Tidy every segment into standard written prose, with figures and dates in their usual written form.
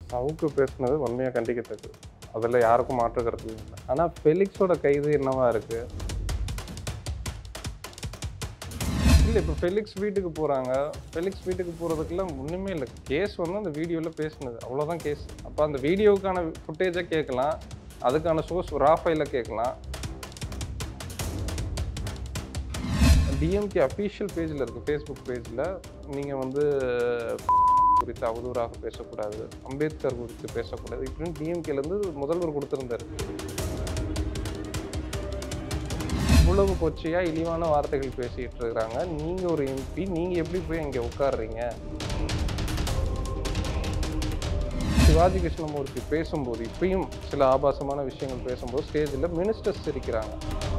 சவுக்கு பேசுனது வன்மையாக கண்டிக்கத்தக்கது. அதில் யாருக்கும் மாற்று கருத்து இல்லை. ஆனால் ஃபெலிக்ஸோட கைது என்னவா இருக்குது? இல்லை, இப்போ ஃபெலிக்ஸ் வீட்டுக்கு போகிறாங்க. ஃபெலிக்ஸ் வீட்டுக்கு போகிறதுக்குலாம் ஒன்றுமே இல்லை. கேஸ் வந்து அந்த வீடியோவில் பேசுனது, அவ்வளோதான் கேஸ். அப்போ அந்த வீடியோவுக்கான ஃபுட்டேஜை கேட்கலாம், அதுக்கான சோர்ஸ் ரா ஃபைலை கேட்கலாம். டிஎம்கே அஃபீஷியல் பேஜில் இருக்குது, ஃபேஸ்புக் பேஜில் நீங்கள் வந்து குறித்து அவதூறாக பேசக்கூடாது, அம்பேத்கர் குறித்து பேசக்கூடாது, இப்படின்னு டிஎம்கேலேருந்து முதல்வர் கொடுத்துருந்தார். இவ்வளவு கொச்சையாக இழிவான வார்த்தைகள் பேசிகிட்டு இருக்கிறாங்க. நீங்கள் ஒரு எம்பி, நீங்கள் எப்படி போய் இங்கே உட்காடுறீங்க? சிவாஜி கிருஷ்ணமூர்த்தி பேசும்போது, இப்பயும் சில ஆபாசமான விஷயங்கள் பேசும்போது ஸ்டேஜில் மினிஸ்டர்ஸ் சிரிக்கிறாங்க.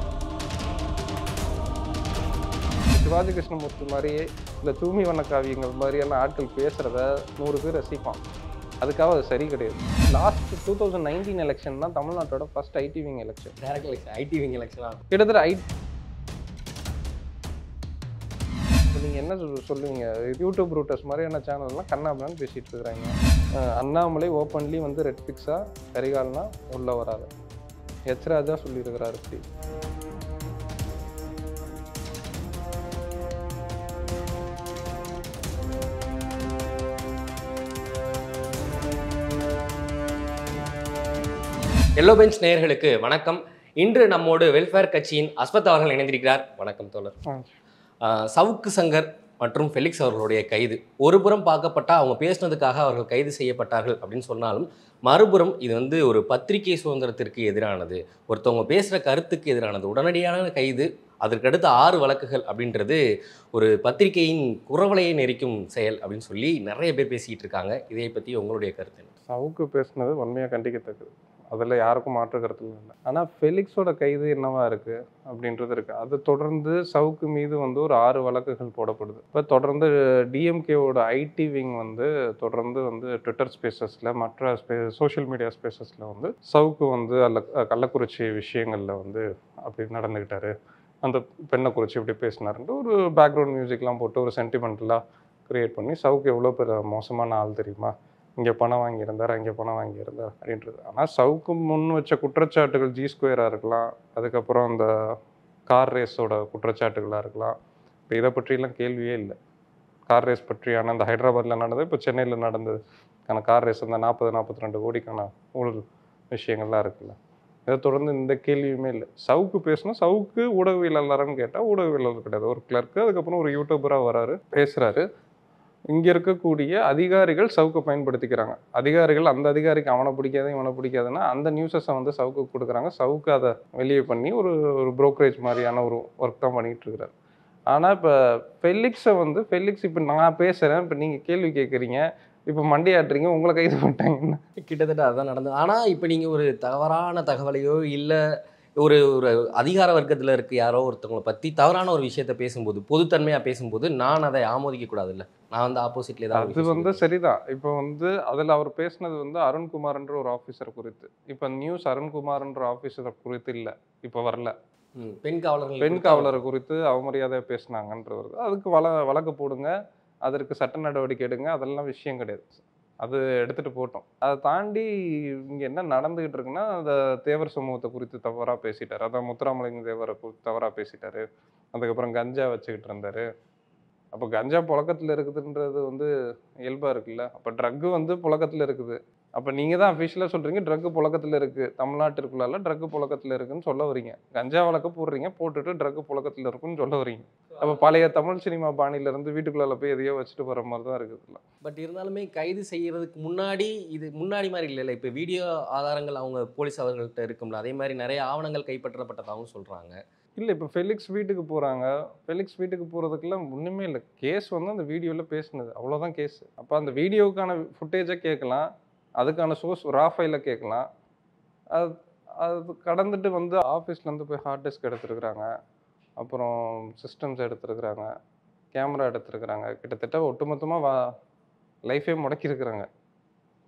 சிவாஜி கிருஷ்ணமூர்த்தி மாதிரியே இல்லை தூய்மை வண்ண காவியங்கள் மாதிரியான ஆட்கள் பேசுகிறத 100 பேர் ரசிப்பான். அதுக்காக அது சரி கிடையாது. லாஸ்ட் 2019 எலெக்ஷன் தான் தமிழ்நாட்டோட first IT wing election. Direct election, IT wing எலெக்ஷனா? கிட்டத்தட்ட நீங்கள் என்ன சொல்லுவீங்க? யூடியூப் ரூட்டர்ஸ் மாதிரியான சேனல்லாம் கண்ணாபின்னு பேசிகிட்டு இருக்கிறாங்க. அண்ணாமலை ஓப்பன்லி வந்து ரெட் பிக்ஸா கரிகால்னா உள்ள வராத எச்ராஜா சொல்லியிருக்கிறாரு. இப்படி எல்லோ பெஞ்ச் நேயர்களுக்கு வணக்கம். இன்று நம்மோடு வெல்ஃபேர் கட்சியின் அஸ்வத் அவர்கள் இணைந்திருக்கிறார். வணக்கம் தோழர். சவுக்கு சங்கர் மற்றும் ஃபெலிக்ஸ் அவர்களுடைய கைது ஒரு புறம் பார்க்கப்பட்டால் அவங்க பேசினதுக்காக அவர்கள் கைது செய்யப்பட்டார்கள் அப்படின்னு சொன்னாலும், மறுபுறம் இது வந்து ஒரு பத்திரிகை சுதந்திரத்திற்கு எதிரானது, ஒருத்தவங்க பேசுகிற கருத்துக்கு எதிரானது, உடனடியான கைது, அதற்கடுத்த 6 வழக்குகள் அப்படின்றது ஒரு பத்திரிகையின் குரவலையை நெரிக்கும் செயல் அப்படின்னு சொல்லி நிறைய பேர் பேசிக்கிட்டு இருக்காங்க. இதை பற்றி உங்களுடைய கருத்து என்ன? சவுக்கு பேசுனது வன்மையாக கண்டிக்கத்தக்கது. அதில் யாருக்கும் மாற்று கருத்து இல்லை. ஆனால் ஃபெலிக்ஸோட கைது என்னவா இருக்குது அப்படின்றது இருக்குது. அது தொடர்ந்து சவுக்கு மீது வந்து ஒரு 6 வழக்குகள் போடப்படுது. இப்போ தொடர்ந்து டிஎம்கேவோட ஐடி விங் வந்து தொடர்ந்து வந்து ட்விட்டர் ஸ்பேசஸில் மற்ற சோஷியல் மீடியா ஸ்பேசஸில் வந்து சவுக்கு வந்து கள்ளக்குறிச்சி விஷயங்களில் வந்து அப்படி நடந்துக்கிட்டாரு, அந்த பெண்ணை குறித்து இப்படி பேசினாருன்ட்டு ஒரு பேக்ரவுண்ட் மியூசிக்லாம் போட்டு ஒரு சென்டிமெண்டலாக க்ரியேட் பண்ணி சவுக்கு எவ்வளோ பெரிய மோசமான ஆள் தெரியுமா, இங்கே பணம் வாங்கியிருந்தார், அங்கே பணம் வாங்கியிருந்தார் அப்படின்றது. ஆனால் சவுக்கு முன் வச்ச குற்றச்சாட்டுகள் G2 இருக்கலாம், அதுக்கப்புறம் அந்த கார் ரேஸோட குற்றச்சாட்டுகளாக இருக்கலாம். இப்போ இதை பற்றிலாம் கேள்வியே இல்லை. கார் ரேஸ் பற்றியான அந்த ஹைதராபாத்தில் நடந்தது, இப்போ சென்னையில் நடந்தது கார் ரேஸ், அந்த 40-42 கோடிக்கான ஊழல் விஷயங்கள்லாம் இருக்குல்ல, இதை தொடர்ந்து இந்த கேள்வியுமே இல்லை. சவுக்கு பேசணும், சவுக்கு ஊடகவியலாளர்னு கேட்டால் ஊடகவியலாளர் கிடையாது, ஒரு கிளர்க்கு. அதுக்கப்புறம் ஒரு யூடியூபராக வராரு, பேசுகிறாரு. இங்கே இருக்கக்கூடிய அதிகாரிகள் சவுக்கை பயன்படுத்திக்கிறாங்க. அதிகாரிகள் அந்த அதிகாரிக்கு அவனை பிடிக்காது இவனை பிடிக்காதுன்னா அந்த நியூஸஸை வந்து சவுக்கு கொடுக்குறாங்க. சவுக்கு அதை வெளியே பண்ணி ஒரு புரோக்கரேஜ் மாதிரியான ஒரு ஒர்க் தான் பண்ணிகிட்டு இருக்கிறார். ஆனால் இப்போ ஃபெலிக்ஸ் இப்போ நான் பேசுகிறேன், இப்போ நீங்கள் கேள்வி கேட்குறீங்க, இப்போ மண்டையாட்டுறீங்க, உங்களை கைது பண்ணிட்டாங்கன்னா கிட்டத்தட்ட அதுதான் நடந்தது. ஆனால் இப்போ நீங்கள் ஒரு தவறான தகவலையோ இல்லை ஒரு ஒரு அதிகார வர்க்கத்தில் இருக்க யாரோ ஒருத்தவங்களை பற்றி தவறான ஒரு விஷயத்த பேசும்போது, பொதுத்தன்மையாக பேசும்போது, நான் அதை ஆமோதிக்கக்கூடாது. இல்லை, நான் வந்து ஆப்போசிட்லேயே தான். அது வந்து சரிதான். இப்போ வந்து அதில் அவர் பேசினது வந்து அருண்குமார்ன்ற ஒரு ஆஃபீஸர் குறித்து. இப்போ நியூஸ் அருண்குமார்ன்ற ஆஃபீஸர் குறித்து இல்லை, இப்போ வரல. பெண் காவலரை குறித்து அவமரியாதையாக பேசினாங்கன்றது. அதுக்கு வழக்கு போடுங்க, அதற்கு சட்ட நடவடிக்கை எடுங்க, அதெல்லாம் விஷயம் கிடையாது. அது எடுத்துகிட்டு போட்டோம். அதை தாண்டி இங்கே என்ன நடந்துக்கிட்டு இருக்குன்னா, அந்த தேவர் சமூகத்தை குறித்து தவறாக பேசிட்டார். அதான் முத்துராமலிங்க தேவரை குறித்து தவறாக பேசிட்டாரு. அதுக்கப்புறம் கஞ்சா வச்சுக்கிட்டு இருந்தார். அப்போ கஞ்சா புழக்கத்தில் இருக்குதுன்றது வந்து இயல்பாக இருக்குல்ல. அப்போ ட்ரக்கு வந்து புழக்கத்தில் இருக்குது. அப்போ நீங்கள் தான் அஃபிஷியலாக சொல்கிறீங்க ட்ரக்கு புழக்கத்தில் இருக்குது, தமிழ்நாட்டிற்குள்ளால ட்ரக்கு புழக்கத்தில் இருக்குதுன்னு சொல்ல வரீங்க. கஞ்சா வழக்கு போடுறீங்க, போட்டுட்டு ட்ரக்கு புழக்கத்தில் இருக்குன்னு சொல்ல வரீங்க. அப்போ பழைய தமிழ் சினிமா பாணியிலேருந்து வீட்டுக்குள்ளால போய் எதையோ வச்சுட்டு வர மாதிரி தான் இருக்குதுல்ல. பட் இருந்தாலுமே கைது செய்கிறதுக்கு முன்னாடி இது முன்னாடி மாதிரி இல்லை. இப்போ வீடியோ ஆதாரங்கள் அவங்க போலீஸ் அவர்கள்ட்ட இருக்கும்ல, அதே மாதிரி நிறைய ஆவணங்கள் கைப்பற்றப்பட்டதாகவும் சொல்கிறாங்க. இல்லை, இப்போ ஃபெலிக்ஸ் வீட்டுக்கு போகிறாங்க. ஃபெலிக்ஸ் வீட்டுக்கு போகிறதுக்கெல்லாம் ஒன்றுமே இல்லை. கேஸ் வந்து அந்த வீடியோவில் பேசுனது, அவ்வளோதான் கேஸ். அப்போ அந்த வீடியோவுக்கான ஃபுட்டேஜை கேட்கலாம், அதுக்கான சோர்ஸ் ரா ஃபைலை கேட்கலாம். அது அது கடந்துட்டு வந்து ஆஃபீஸ்லேருந்து போய் ஹார்ட் டிஸ்க் எடுத்துருக்குறாங்க, அப்புறம் சிஸ்டம்ஸ் எடுத்துருக்குறாங்க, கேமரா எடுத்துருக்குறாங்க. கிட்டத்தட்ட ஒட்டுமொத்தமாக லைஃபே முடக்கியிருக்கிறாங்க.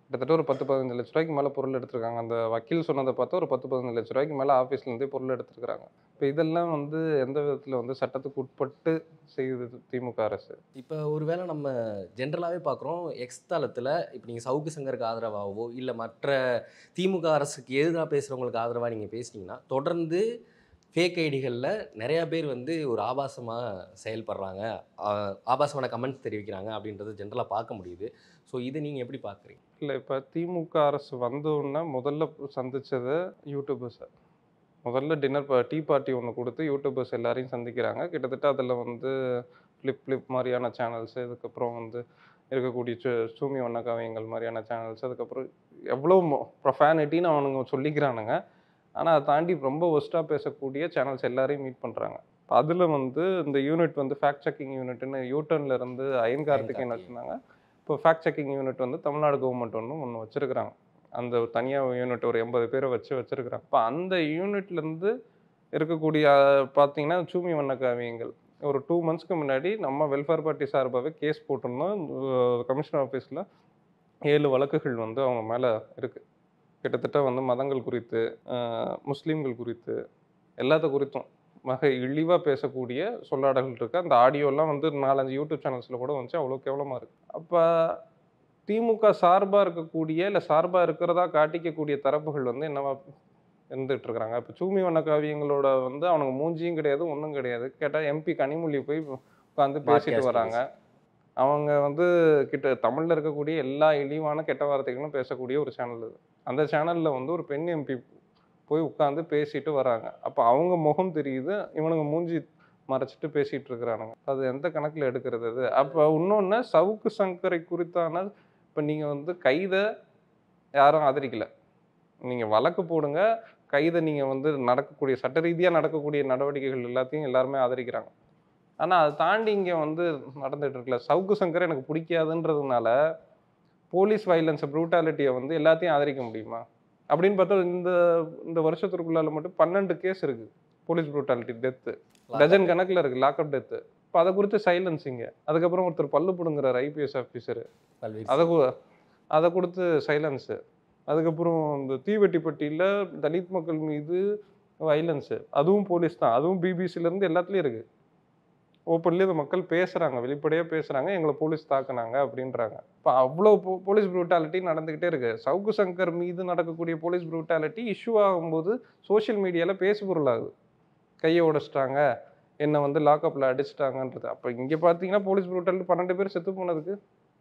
கிட்டத்தட்ட ஒரு 10-15 லட்ச ரூபாய்க்கு மேலே பொருள் எடுத்திருக்காங்க. அந்த வக்கீல் சொன்னதை பார்த்தா ஒரு 10-15 லட்ச ரூபாய்க்கு மேலே ஆஃபீஸ்லேருந்தே பொருள் எடுத்துருக்காங்க. இப்போ இதெல்லாம் வந்து எந்த விதத்தில் வந்து சட்டத்துக்கு உட்பட்டு செய்யுது திமுக அரசு? இப்போ ஒருவேளை நம்ம ஜென்ரலாகவே பார்க்குறோம் எக்ஸ் தளத்தில் இப்போ நீங்கள் சவுக்கு சங்கருக்கு ஆதரவாகவோ இல்லை மற்ற திமுக அரசுக்கு எதிராக பேசுகிறவங்களுக்கு ஆதரவாக நீங்கள் பேசினீங்கன்னா தொடர்ந்து ஃபேக் ஐடிகளில் நிறையா பேர் வந்து ஒரு ஆபாசமாக செயல்படுறாங்க, ஆபாசமான கமெண்ட்ஸ் தெரிவிக்கிறாங்க அப்படின்றது ஜென்ரலாக பார்க்க முடியுது. ஸோ இதை நீங்கள் எப்படி பார்க்குறீங்க? இல்லை, இப்போ திமுக அரசு வந்தோடனே முதல்ல சந்தித்தது யூடியூபர்ஸை. முதல்ல டீ பார்ட்டி ஒன்று கொடுத்து யூடியூபர்ஸ் எல்லாரையும் சந்திக்கிறாங்க. கிட்டத்தட்ட அதில் வந்து ஃப்ளிப் மாதிரியான சேனல்ஸு, இதுக்கப்புறம் வந்து இருக்கக்கூடிய சூமி வண்ண காவியங்கள் மாதிரியான சேனல்ஸ், அதுக்கப்புறம் எவ்வளோ ப்ரொஃபானிட்டின்னு அவனுங்க சொல்லிக்கிறானுங்க. ஆனால் அதை தாண்டி ரொம்ப ஒஸ்ட்டாக பேசக்கூடிய சேனல்ஸ் எல்லாரையும் மீட் பண்ணுறாங்க. அதில் வந்து இந்த யூனிட் வந்து ஃபேக்ட் செக்கிங் யூனிட்னு யூடர்னில் இருந்து அயன் கார்த்திகேயன் வச்சுருந்தாங்க. இப்போ ஃபேக்ட் செக்கிங் யூனிட் வந்து தமிழ்நாடு கவர்மெண்ட் ஒன்று வச்சுருக்கிறாங்க. அந்த தனியாக யூனிட் ஒரு 80 பேரை வச்சுருக்கிறாங்க. இப்போ அந்த யூனிட்லேருந்து இருக்கக்கூடிய பார்த்தீங்கன்னா சூமி வண்ண காவியங்கள் ஒரு 2 மந்த்ஸ்க்கு முன்னாடி நம்ம வெல்ஃபேர் பார்ட்டி சார்பாகவே கேஸ் போட்டிருந்தோம். கமிஷனர் ஆஃபீஸில் 7 வழக்குகள் வந்து அவங்க மேலே இருக்குது. கிட்டத்தட்ட வந்து மதங்கள் குறித்து, முஸ்லீம்கள் குறித்து, எல்லாத்த குறித்தும் இழிவாக பேசக்கூடிய சொல்லாடல்கள் இருக்குது. அந்த ஆடியோலாம் வந்து 4-5 யூடியூப் சேனல்ஸில் கூட வந்துச்சு. அவ்வளோ கேவலமாக இருக்குது. அப்போ திமுக சார்பாக இருக்கக்கூடிய இல்லை சார்பாக இருக்கிறதா காட்டிக்கக்கூடிய தரப்புகள் வந்து என்னவா இருந்துகிட்டு இருக்கிறாங்க. இப்போ சூமி வண்ண காவியங்களோட வந்து அவனுக்கு மூஞ்சியும் கிடையாது, ஒன்றும் கிடையாது. கேட்டால் எம்பி கனிமொழி போய் உட்காந்து பேசிட்டு வராங்க. அவங்க வந்து தமிழில் இருக்கக்கூடிய எல்லா இழிவான கெட்ட வார்த்தைகளும் பேசக்கூடிய ஒரு சேனல் இது. அந்த சேனலில் வந்து ஒரு பெண் எம்பி போய் உட்காந்து பேசிட்டு வராங்க. அப்போ அவங்க முகம் தெரியுது, இவனுங்க மூஞ்சி மறைச்சிட்டு பேசிகிட்டு இருக்கிறானுங்க. அது எந்த கணக்கில் எடுக்கிறது அது? அப்போ இன்னொன்று சவுக்கு சங்கரை குறித்தான இப்போ நீங்கள் வந்து கைதை யாரும் ஆதரிக்கலை. நீங்கள் வழக்கு போடுங்க, கைதை நீங்கள் வந்து நடக்கக்கூடிய சட்ட ரீதியாக நடக்கக்கூடிய நடவடிக்கைகள் எல்லாத்தையும் எல்லாருமே ஆதரிக்கிறாங்க. ஆனால் அதை தாண்டி இங்கே வந்து நடந்துகிட்டு இருக்குல்ல, சவுக்கு சங்கர் எனக்கு பிடிக்காதுன்றதுனால போலீஸ் வைலன்ஸ் ப்ரூட்டாலிட்டியை வந்து எல்லாத்தையும் ஆதரிக்க முடியுமா? அப்படின்னு பார்த்தா இந்த வருஷத்துக்குள்ளால மட்டும் 12 கேஸ் இருக்குது. போலீஸ் ப்ரூட்டாலிட்டி டெத்து டஜன் கணக்கில் இருக்குது, லாக்அப் டெத்து. இப்போ அதை குறித்து சைலன்ஸிங்க. அதுக்கப்புறம் ஒருத்தர் பல்லு பிடுங்குறார் ஐபிஎஸ் ஆஃபீஸரு, அதை கொடுத்து சைலன்ஸு. அதுக்கப்புறம் இந்த தீவெட்டிப்பட்டியில் தலித் மக்கள் மீது வைலன்ஸு, அதுவும் போலீஸ் தான், அதுவும் பிபிசிலேருந்து எல்லாத்துலேயும் இருக்குது. ஓப்பன்லேயே அந்த மக்கள் பேசுகிறாங்க, வெளிப்படையாக பேசுகிறாங்க, எங்களை போலீஸ் தாக்குனாங்க அப்படின்றாங்க. இப்போ அவ்வளோ போலீஸ் ப்ரூட்டாலிட்டி நடந்துக்கிட்டே இருக்குது. சவுக்கு சங்கர் மீது நடக்கக்கூடிய போலீஸ் ப்ரூட்டாலிட்டி இஷ்யூ ஆகும்போது சோஷியல் மீடியாவில் பேசுபொருளாகுது. கையை உடைச்சிட்டாங்க, என்னை வந்து லாக்அப்பில் அடிச்சிட்டாங்கன்றது. அப்போ இங்கே பார்த்தீங்கன்னா போலீஸ் ப்ரூட்டாலிட்டி 12 பேர் செத்து போனதுக்கு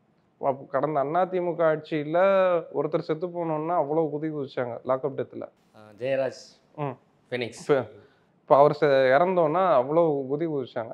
கடந்த அதிமுக ஆட்சியில் ஒருத்தர் செத்து போனோன்னா அவ்வளோ குதிச்சாங்க லாக்அப் டெத்தில். ஜெயராஜ் ஃபெனிக்ஸ் இப்போ அவர் இறந்தோன்னா அவ்வளோ குதிச்சாங்க.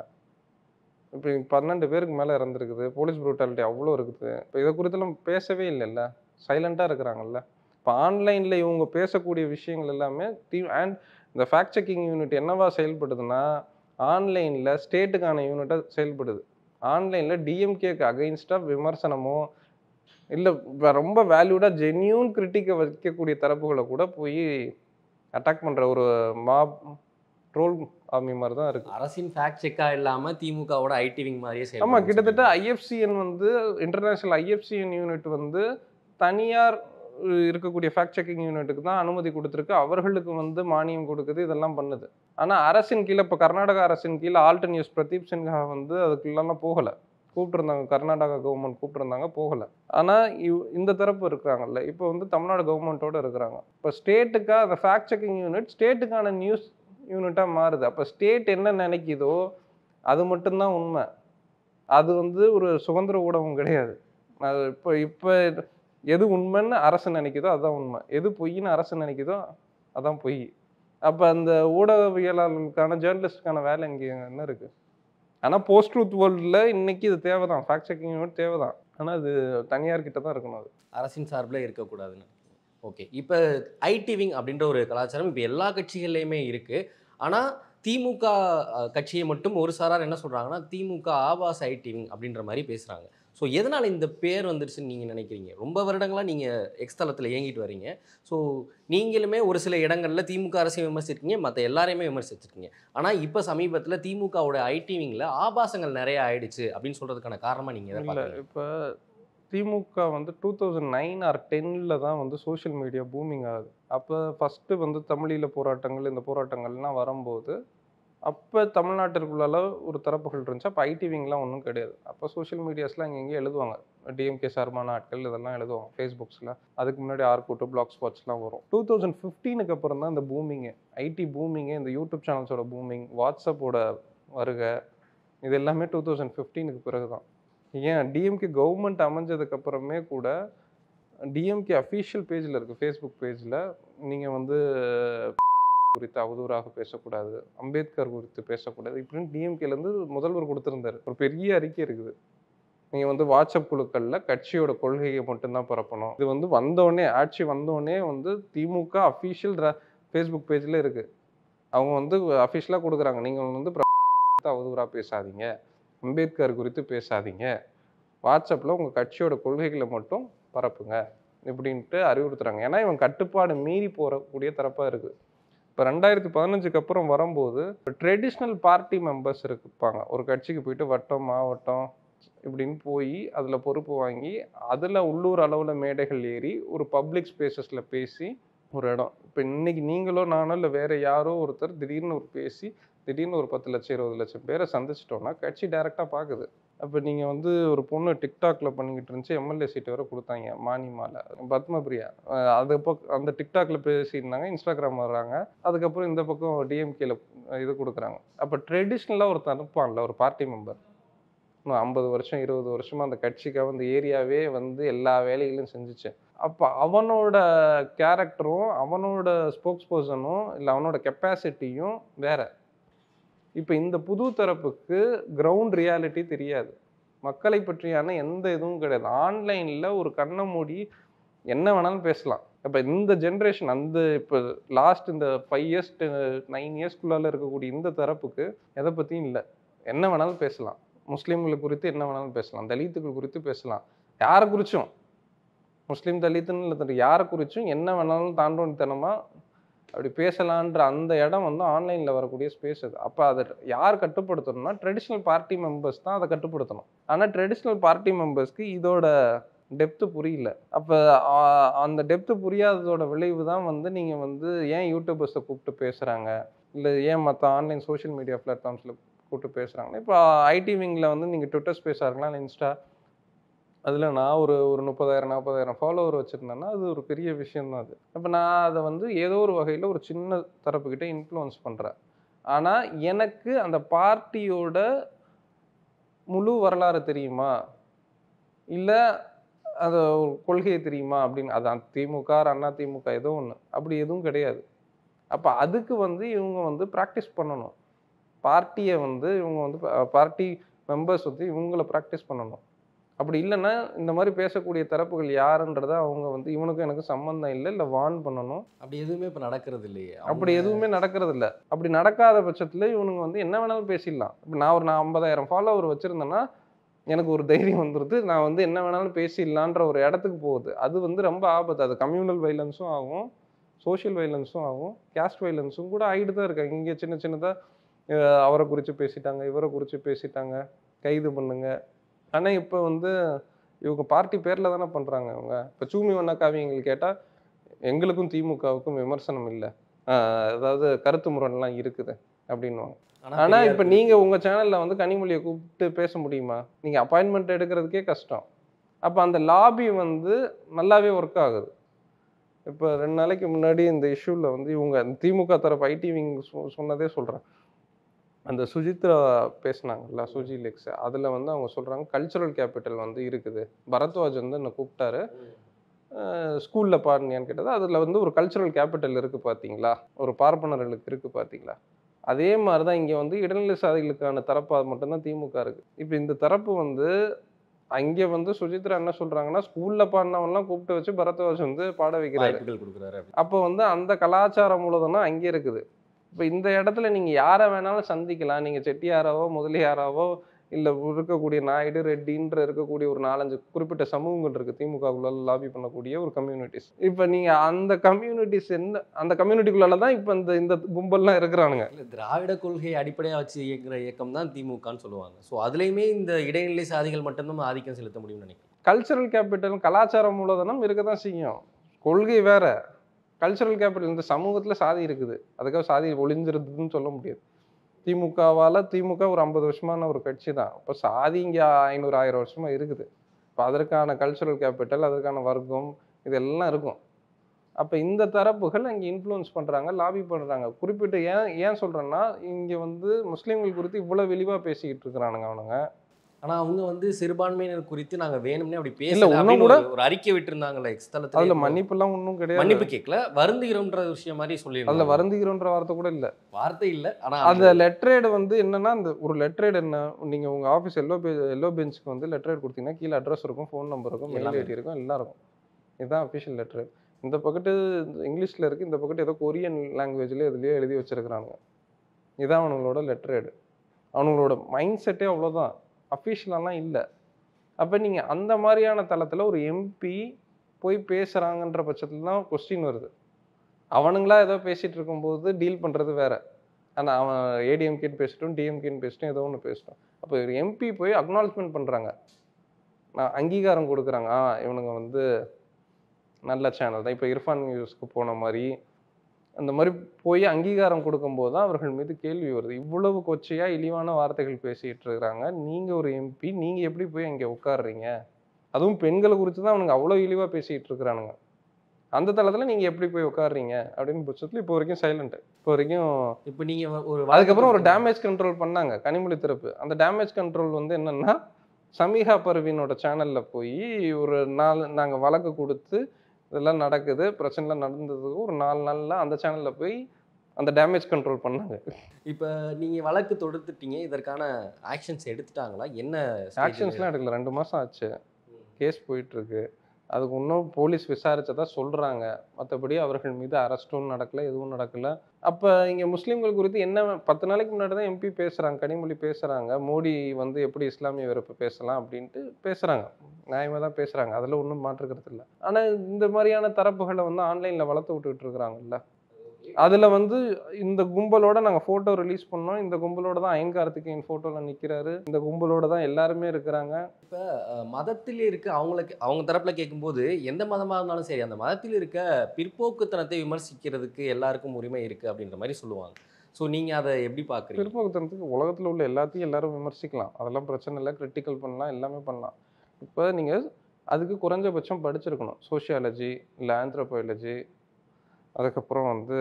இப்போ 12 பேருக்கு மேலே இறந்துருக்குது. போலீஸ் ப்ரூட்டாலிட்டி அவ்வளோ இருக்குது. இப்போ இதை குறித்தெல்லாம் பேசவே இல்லைல்ல, சைலண்ட்டாக இருக்கிறாங்கல்ல. இப்போ ஆன்லைனில் இவங்க பேசக்கூடிய விஷயங்கள் எல்லாமே அண்ட் இந்த ஃபேக்ட் செக்கிங் யூனிட் என்னவா செயல்படுதுன்னா, ஆன்லைனில் ஸ்டேட்டுக்கான யூனிட்டாக செயல்படுது. ஆன்லைனில் டிஎம்கேக்கு அகைன்ஸ்டாக விமர்சனமோ இல்லை ரொம்ப வேல்யூடாக ஜென்யூன் கிரிட்டிக்கை வைக்கக்கூடிய தரப்புகளை கூட போய் அட்டாக் பண்ணுற ஒரு மாப் ட்ரோல் ஆர்மி மாதிரி தான் இருக்குது. அரசின் ஃபேக்ட் செக்காக இல்லாமல் திமுகவோட ஐடி விங் மாதிரியே செய்யும். ஆமாம், கிட்டத்தட்ட ஐஎஃப்சிஎன் வந்து இன்டர்நேஷ்னல் ஐஎஃப்சிஎன் யூனிட் வந்து தனியார் இருக்கக்கூடிய ஃபேக்ட் செக்கிங் யூனிட்டுக்கு தான் அனுமதி கொடுத்துருக்கு. அவர்களுக்கு வந்து மானியம் கொடுக்குது, இதெல்லாம் பண்ணுது. ஆனால் அரசின் கீழே இப்போ கர்நாடகா அரசின் கீழே ஆல்ட் நியூஸ் பிரதீப் சின்ஹா வந்து அதுக்குள்ளெல்லாம் போகலை. கூப்பிட்டுருந்தாங்க, கர்நாடகா கவர்மெண்ட் கூப்பிட்டுருந்தாங்க, போகலை. ஆனால் இந்த தரப்பு இருக்கிறாங்கல்ல, இப்போ வந்து தமிழ்நாடு கவர்மெண்ட்டோடு இருக்கிறாங்க. இப்போ ஸ்டேட்டுக்காக அந்த ஃபேக்ட் செக்கிங் யூனிட் ஸ்டேட்டுக்கான நியூஸ் யூனிட்டாக மாறுது. அப்போ ஸ்டேட் என்ன நினைக்குதோ அது மட்டும்தான் உண்மை. அது வந்து ஒரு சுதந்திர ஊடகம் கிடையாது. அது இப்போ எது உண்மைன்னு அரசு நினைக்குதோ அதுதான் உண்மை, எது பொய்ன்னு அரசு நினைக்குதோ அதான் பொய். அப்போ அந்த ஊடகவியலாளர்களுக்கான ஜேர்னலிஸ்டுக்கான வேலை இங்கே என்ன இருக்குது? ஆனால் போஸ்ட் ட்ரூத் வேர்ல்டில் இன்னைக்கு இது தேவை தான், ஃபேக்ட் செக்கிங் யூனிட் தேவை தான். ஆனால் அது தனியார்கிட்ட தான் இருக்கணும், அது அரசின் சார்பில் இருக்கக்கூடாதுன்னு. ஓகே, இப்போ ஐடி விங் அப்படின்ற ஒரு கலாச்சாரம் இப்போ எல்லா கட்சிகள்லையுமே இருக்குது. ஆனால் திமுக கட்சியை மட்டும் ஒரு சாரார் என்ன சொல்கிறாங்கன்னா திமுக ஆபாச ஐடி விங் அப்படின்ற மாதிரி பேசுகிறாங்க. ஸோ எதனால் இந்த பேர் வந்துருச்சுன்னு நீங்கள் நினைக்கிறீங்க? ரொம்ப வருடங்களாக நீங்கள் எக்ஸ் தளத்தில் இயங்கிட்டு வரீங்க. ஸோ நீங்களுமே ஒரு சில இடங்களில் திமுக அரசையும் விமர்சிச்சிருக்கீங்க, மற்ற எல்லாரையுமே விமர்சிச்சிருக்கீங்க. ஆனால் இப்போ சமீபத்தில் திமுகவோட ஐடி விங்கில் ஆபாசங்கள் நிறைய ஆயிடுச்சு அப்படின்னு சொல்கிறதுக்கான காரணமாக நீங்கள் இல்லை. இப்போ திமுக வந்து 2009 ஆர் 10ல் தான் வந்து சோஷியல் மீடியா பூமிங் ஆகுது. அப்போ ஃபஸ்ட்டு வந்து தமிழீழ போராட்டங்கள், இந்த போராட்டங்கள்லாம் வரும்போது, அப்போ தமிழ்நாட்டிற்குள்ளால ஒரு தரப்புகள் இருந்துச்சு. அப்போ ஐடி விங்லாம் ஒன்றும் கிடையாது. அப்போ சோஷியல் மீடியாஸ்லாம் இங்கே இங்கேயும் எழுதுவாங்க. டிஎம்கே சார்பான ஆட்கள் இதெல்லாம் எழுதுவாங்க ஃபேஸ்புக்ஸில். அதுக்கு முன்னாடி ஆர்கூட்டு, பிளாக் ஸ்பாட்ஸ்லாம் வரும். 2015க்கு அப்புறம் தான் இந்த பூமிங்கு, ஐடி பூமிங்கு, இந்த யூடியூப் சேனல்ஸோட பூமிங், வாட்ஸ்அப்போட வருகை, இது எல்லாமே 2015க்கு பிறகு தான். ஏன் டிஎம்கே கவர்மெண்ட் அமைஞ்சதுக்கு அப்புறமே கூட டிஎம்கே அஃபீஷியல் பேஜில் இருக்குது, ஃபேஸ்புக் பேஜில் நீங்கள் வந்து குறித்து அவதூறாக பேசக்கூடாது, அம்பேத்கர் குறித்து பேசக்கூடாது இப்படின்னு டிஎம்கேலேருந்து முதல்வர் கொடுத்துருந்தாரு. ஒரு பெரிய அறிக்கை இருக்குது. நீங்கள் வந்து வாட்ஸ்அப் குழுக்களில் கட்சியோட கொள்கையை மட்டும்தான் பரப்பணும். இது வந்து வந்தோடனே, ஆட்சி வந்தோடனே வந்து திமுக அஃபீஷியல் ஃபேஸ்புக் பேஜில் இருக்குது. அவங்க வந்து அஃபீஷியலாக கொடுக்குறாங்க. நீங்கள் வந்து அவதூறாக பேசாதீங்க, அம்பேத்கர் குறித்து பேசாதீங்க, வாட்ஸ்அப்பில் உங்கள் கட்சியோட கொள்கைகளை மட்டும் பரப்புங்க இப்படின்ட்டு அறிவுறுத்துறாங்க. ஏன்னா இவன் கட்டுப்பாடு மீறி போகக்கூடிய தரப்பாக இருக்குது. இப்போ 2015க்கு அப்புறம் வரும்போது ட்ரெடிஷ்னல் பார்ட்டி மெம்பர்ஸ் இருப்பாங்க. ஒரு கட்சிக்கு போயிட்டு வட்டம், மாவட்டம் இப்படின்னு போய் அதில் பொறுப்பு வாங்கி, அதில் உள்ளூர் அளவில் மேடைகள் ஏறி ஒரு பப்ளிக் ஸ்பேசஸில் பேசி ஒரு இடம். இப்போ இன்னைக்கு நீங்களோ நானோ இல்லை வேறு யாரோ ஒருத்தர் திடீர்னு ஒரு பேசி திடீர்னு ஒரு 10 லட்சம் 20 லட்சம் பேரை சந்திச்சிட்டோன்னா கட்சி டைரெக்டாக பார்க்குது. அப்போ நீங்கள் வந்து ஒரு பொண்ணு டிக்டாக்ல பண்ணிக்கிட்டு இருந்துச்சு, எம்எல்ஏ சீட்டு வரை கொடுத்தாங்க, மானிமால பத்மபிரியா. அது அந்த டிக்டாக்ல பேசியிருந்தாங்க, இன்ஸ்டாகிராம் வர்றாங்க. அதுக்கப்புறம் இந்த பக்கம் டிஎம்கேல இது கொடுக்குறாங்க. அப்போ ட்ரெடிஷ்னலாக ஒரு தனுப்பான்ல ஒரு பார்ட்டி மெம்பர் 50 வருஷம் 20 வருஷமா அந்த கட்சிக்காக அந்த ஏரியாவே வந்து எல்லா வேலைகளையும் செஞ்சுச்சு. அப்போ அவனோட கேரக்டரும் அவனோட ஸ்போக்ஸ் பர்சனும் இல்லை அவனோட கெப்பாசிட்டியும் வேற. இப்போ இந்த புது தரப்புக்கு கிரவுண்ட் ரியாலிட்டி தெரியாது, மக்களை பற்றியான எந்த இதுவும் கிடையாது. ஆன்லைனில் ஒரு கண்ணை மூடி என்ன வேணாலும் பேசலாம். இப்போ இந்த ஜென்ரேஷன் அந்த இப்போ லாஸ்ட் இந்த 5 இயர்ஸ் 9 இயர்ஸ்க்குள்ளால இருக்கக்கூடிய இந்த தரப்புக்கு எதை பற்றியும் இல்லை. என்ன வேணாலும் பேசலாம், முஸ்லீம்கள் குறித்து என்ன வேணாலும் பேசலாம், தலித்துகள் குறித்து பேசலாம், யாரை குறிச்சும், முஸ்லீம் தலித்துன்னு இல்லை யாரை குறிச்சும் என்ன வேணாலும் தாண்டோனித்தனமாக அப்படி பேசலான்ற அந்த இடம் வந்து ஆன்லைனில் வரக்கூடிய ஸ்பேஸ் அது. அப்போ அதை யார் கட்டுப்படுத்தணும்னா ட்ரெடிஷ்னல் பார்ட்டி மெம்பர்ஸ் தான் அதை கட்டுப்படுத்தணும். ஆனால் ட்ரெடிஷ்னல் பார்ட்டி மெம்பர்ஸ்க்கு இதோட டெப்த்து புரியல. அப்போ அந்த டெப்த்து புரியாததோட விளைவு தான் வந்து நீங்கள் வந்து ஏன் யூடியூபர்ஸை கூப்பிட்டு பேசுகிறாங்க, இல்லை ஏன் மற்ற ஆன்லைன் சோஷியல் மீடியா பிளாட்ஃபார்ம்ஸில் கூப்பிட்டு பேசுகிறாங்கன்னா, இப்போ ஐடி விங்கில் வந்து நீங்கள் ட்விட்டர் ஸ்பேஸாக இருக்கலாம், இல்லை இன்ஸ்டா, அதில் நான் ஒரு 30,000 40,000 ஃபாலோவர் வச்சுருந்தேன்னா அது ஒரு பெரிய விஷயம்தான் அது. அப்போ நான் அதை வந்து ஏதோ ஒரு வகையில் ஒரு சின்ன தரப்புக்கிட்ட இன்ஃப்ளூயன்ஸ் பண்ணுறேன். ஆனால் எனக்கு அந்த பார்ட்டியோட முழு வரலாறு தெரியுமா, இல்லை அது ஒரு கொள்கையை தெரியுமா அப்படின்னு, அது திமுக அண்ணா திமுக ஏதோ ஒன்று அப்படி எதுவும் கிடையாது. அப்போ அதுக்கு வந்து இவங்க வந்து ப்ராக்டிஸ் பண்ணணும். பார்ட்டியை வந்து இவங்க வந்து பார்ட்டி மெம்பர்ஸ் வந்து இவங்களை ப்ராக்டிஸ் பண்ணணும். அப்படி இல்லைன்னா இந்த மாதிரி பேசக்கூடிய தரப்புகள் யாருன்றதை அவங்க வந்து இவனுக்கும் எனக்கு சம்மந்தம் இல்லை இல்லை வார்ன் பண்ணணும். அப்படி எதுவுமே இப்போ நடக்கிறது இல்லையே. அப்படி எதுவுமே நடக்கிறது இல்லை. அப்படி நடக்காத பட்சத்தில் இவனுங்க வந்து என்ன வேணாலும் பேசிடலாம். இப்போ நான் 50,000 ஃபாலோவர் வச்சுருந்தேன்னா எனக்கு ஒரு தைரியம் வந்துடுது, நான் வந்து என்ன வேணாலும் பேசிடலான்ற ஒரு இடத்துக்கு போகுது. அது வந்து ரொம்ப ஆபத்து. அது கம்யூனல் வைலன்ஸும் ஆகும், சோஷியல் வைலன்ஸும் ஆகும், கேஸ்ட் வைலன்ஸும் கூட ஆகிட்டு தான் இருக்காங்க. இங்கே சின்ன சின்னதாக அவரை குறித்து பேசிட்டாங்க, இவரை குறித்து பேசிட்டாங்க, கைது பண்ணுங்க. ஆனால் இப்போ வந்து இவங்க பார்ட்டி பேரில் தானே பண்ணுறாங்க. இவங்க இப்போ சூமி வண்ணா காவியங்கள் கேட்டால் எங்களுக்கும் திமுகவுக்கும் விமர்சனம் இல்லை, அதாவது கருத்து முரண்லாம் இருக்குது அப்படின்வாங்க. ஆனால் இப்போ நீங்கள் உங்கள் சேனலில் வந்து கனிமொழியை கூப்பிட்டு பேச முடியுமா? நீங்கள் அப்பாயின்மெண்ட் எடுக்கிறதுக்கே கஷ்டம். அப்போ அந்த லாபி வந்து நல்லாவே ஒர்க் ஆகுது. இப்போ 2 நாளைக்கு முன்னாடி இந்த இஷ்யூவில் வந்து இவங்க திமுக தரப்பு ஐடி விங் சொன்னதே சொல்கிறேன். அந்த சுஜித்ரா பேசினாங்கல்ல, சுஜி லெக்ஸ், அதில் வந்து அவங்க சொல்கிறாங்க கல்ச்சுரல் கேபிட்டல் வந்து இருக்குது. பரத்வாஜ் வந்து என்னை கூப்பிட்டாரு, ஸ்கூலில் பாருங்கன்னு கேட்டது. அதில் வந்து ஒரு கல்ச்சுரல் கேபிட்டல் இருக்குது பார்த்தீங்களா, ஒரு பார்ப்பனர்களுக்கு இருக்குது பார்த்தீங்களா. அதே மாதிரி தான் இங்கே வந்து இடைநிலை சாதிகளுக்கான தரப்பாக மட்டும்தான் திமுக இருக்குது. இப்போ இந்த தரப்பு வந்து அங்கே வந்து சுஜித்ரா என்ன சொல்கிறாங்கன்னா, ஸ்கூலில் பாடினவன்லாம் கூப்பிட்டு வச்சு பரத்வாஜ் வந்து பாட வைக்கிறாரு. அப்போ வந்து அந்த கலாச்சாரம் மூலதனம் அங்கே இருக்குது. இப்போ இந்த இடத்துல நீங்கள் யாரை வேணாலும் சந்திக்கலாம். நீங்கள் செட்டியாராவோ முதலியாராவோ இல்லை இருக்கக்கூடிய நாயுடு ரெட்டின்ற இருக்கக்கூடிய ஒரு 4-5 குறிப்பிட்ட சமூகங்கள் இருக்குது திமுகவுக்குள்ள லாபி பண்ணக்கூடிய ஒரு கம்யூனிட்டிஸ். இப்போ நீங்கள் அந்த கம்யூனிட்டிஸ் அந்த கம்யூனிட்டிக்குள்ளால தான் இப்போ இந்த கும்பல்லாம் இருக்கிறானுங்க. இல்லை, திராவிட கொள்கையை அடிப்படையாக வச்சு இயங்குற இயக்கம் தான் திமுகன்னு சொல்லுவாங்க. ஸோ அதுலேயுமே இந்த இடைநிலை சாதிகள் மட்டும்தான் ஆதிக்கம் செலுத்த முடியும்னு நினைக்கிறேன். கல்ச்சரல் கேபிட்டல், கலாச்சார மூலதனம் இருக்க தான் செய்யும். கொள்கை வேற. கல்ச்சரல் கேபிட்டல், இந்த சமூகத்துல சாதி இருக்குது. அதுக்காக சாதி ஒழிஞ்சிருதுன்னு சொல்ல முடியாது. திமுக ஒரு 50 வருஷமான ஒரு கட்சி தான். இப்ப சாதி இங்க 500, 1000 வருஷமா இருக்குது. இப்ப அதற்கான கல்ச்சுரல் கேபிட்டல், அதற்கான வர்க்கம் இதெல்லாம் இருக்கும். அப்ப இந்த தரப்புகள் அங்க இன்ஃப்ளூயன்ஸ் பண்றாங்க, லாபி பண்றாங்க. குறிப்பிட்டு ஏன் ஏன் சொல்றேன்னா, இங்க வந்து முஸ்லிம்கள் குறித்து இவ்வளவு இழிவா பேசிக்கிட்டு இருக்கிறானுங்க அவனுங்க. ஆனா அவங்க வந்து சிறுபான்மையினர் குறித்து நாங்க வேணும்னே அப்படி இல்ல பேசல இன்னும் அப்படின்னு கூட ஒரு அறிக்கை விட்டுருந்தாங்கல்ல எக்ஸ் அதுல தளத்துல. மன்னிப்புலாம் ஒண்ணும் கிடையாது. மன்னிப்பு கேட்கல, வருந்துகிறோம்ன்ற விஷயம் மாதிரி அதுல சொல்லியிருந்தாங்க. வருந்துகிறோன்ற வார்த்தை கூட இல்ல. வார்த்தை இல்ல, ஆனா அந்த லெட்டரேடு வந்து என்னன்னா, அந்த ஒரு லெட்டரேடு என்ன, நீங்க உங்க ஆஃபீஸ் எல்லோ பெஞ்சுக்கு வந்து லெட்டரேட் கொடுத்தீங்கன்னா கீழே அட்ரஸ் இருக்கும், ஃபோன் நம்பர் இருக்கும், மெயில் எல்லாமே ஐடி இருக்கும், எல்லாம் இருக்கும். இதுதான் அஃபிஷியல் லெட்டரேட். இந்த பக்கத்து இங்கிலீஷ்ல இருக்கு, இந்த பக்கத்து ஏதோ கொரியன் லாங்குவேஜ்ல எதுலயோ எழுதி வச்சிருக்கிறானுங்க. இதான் அவனுங்களோட லெட்டரேடு. அவனுங்களோட மைண்ட் செட்டே அவ்வளோதான். அஃபிஷியலாலாம் இல்லை. அப்போ நீங்கள் அந்த மாதிரியான தளத்தில் ஒரு எம்பி போய் பேசுகிறாங்கன்ற பட்சத்தில் தான் கொஸ்டின் வருது. அவனுங்களா ஏதோ பேசிகிட்டு இருக்கும்போது டீல் பண்ணுறது வேற. ஆனால் அவன் ஏடிஎம்கேன்னு பேசிட்டோம், டிஎம்கேன்னு பேசிட்டோம், ஏதோ ஒன்று பேசிட்டோம். அப்போ ஒரு எம்பி போய் அக்னாலஜ்மெண்ட் பண்ணுறாங்க, நான் அங்கீகாரம் கொடுக்குறாங்க. இவனுங்க வந்து நல்ல சேனல் தான். இப்போ இர்ஃபான் நியூஸ்க்கு போன மாதிரி அந்த மாதிரி போய் அங்கீகாரம் கொடுக்கும்போது தான் அவர்கள் மீது கேள்வி வருது. இவ்வளவு கொச்சையா இழிவான வார்த்தைகள் பேசிட்டு இருக்கிறாங்க. நீங்க ஒரு எம்பி, நீங்க எப்படி போய் அங்கே உட்காடுறீங்க? அதுவும் பெண்களை குறித்து தான் அவனுங்க அவ்வளோ இழிவா பேசிட்டு இருக்கிறானுங்க. அந்த தளத்துல நீங்க எப்படி போய் உட்காடுறீங்க அப்படின்னு பட்சத்துல இப்போ வரைக்கும் சைலண்ட். இப்போ வரைக்கும் இப்ப நீங்க ஒரு அதுக்கப்புறம் ஒரு டேமேஜ் கண்ட்ரோல் பண்ணாங்க கனிமொழி தரப்பு. அந்த டேமேஜ் கண்ட்ரோல் வந்து என்னன்னா, சமீஹா பர்வீனோட சேனல்ல போய் ஒரு 4 நாங்க வழக்கு கொடுத்து இதெல்லாம் நடக்குது, பிரச்சனைலாம் நடந்ததுக்கு ஒரு 4 நாள்ல அந்த சேனல்ல போய் அந்த டேமேஜ் கண்ட்ரோல் பண்ணாங்க. இப்ப நீங்க வழக்கு தொடுத்துட்டீங்க, இதற்கான ஆக்ஷன்ஸ் எடுத்துட்டாங்களா? என்ன ஆக்ஷன்ஸ்லாம் எடுக்கல. 2 மாசம் ஆச்சு. கேஸ் போயிட்டு இருக்கு. அதுக்கு இன்னும் போலீஸ் விசாரிச்சதா சொல்றாங்க. மற்றபடி அவர்கள் மீது அரெஸ்ட்டும் நடக்கல, எதுவும் நடக்கல. அப்ப இங்க முஸ்லிம்கள் குறித்து என்ன 10 நாளைக்கு முன்னாடி தான் எம்பி பேசுறாங்க, கனிமொழி பேசுறாங்க. மோடி வந்து எப்படி இஸ்லாமிய வெறுப்பு பேசலாம் அப்படின்ட்டு பேசுறாங்க. நியாயமா தான் பேசுறாங்க. அதுல ஒன்றும் மாற்று கருத்து இல்லை. ஆனா இந்த மாதிரியான தரப்புகளை வந்து ஆன்லைன்ல வளர்த்து விட்டுக்கிட்டு இருக்கிறாங்கல்ல. அதுல வந்து இந்த கும்பலோட நாங்க போட்டோ ரிலீஸ் பண்ணோம். இந்த கும்பலோட தான் அயன் கார்த்திகேயன் போட்டோல நிக்கிறாரு. இந்த கும்பலோட தான் எல்லாருமே இருக்கிறாங்க. மதத்தில் இருக்க அவங்களுக்கு அவங்க தரப்புல கேட்கும்போது எந்த மதமா இருந்தாலும் சரி, அந்த மதத்தில் இருக்க பிற்போக்குத்தனத்தை விமர்சிக்கிறதுக்கு எல்லாருக்கும் உரிமை இருக்கு அப்படின்ற மாதிரி சொல்லுவாங்க. ஸோ நீங்க அதை எப்படி பாக்குறீங்க? பிற்போக்குத்தனத்துக்கு உலகத்துல உள்ள எல்லாத்தையும் எல்லாரும் விமர்சிக்கலாம். அதெல்லாம் பிரச்சனை இல்லை. கிரிட்டிக்கல் பண்ணலாம், எல்லாமே பண்ணலாம். இப்போ நீங்க அதுக்கு குறைஞ்சபட்சம் படிச்சிருக்கணும். சோஷியாலஜி, இல்லை ஆந்த்ரோபாலஜி, அதுக்கப்புறம் வந்து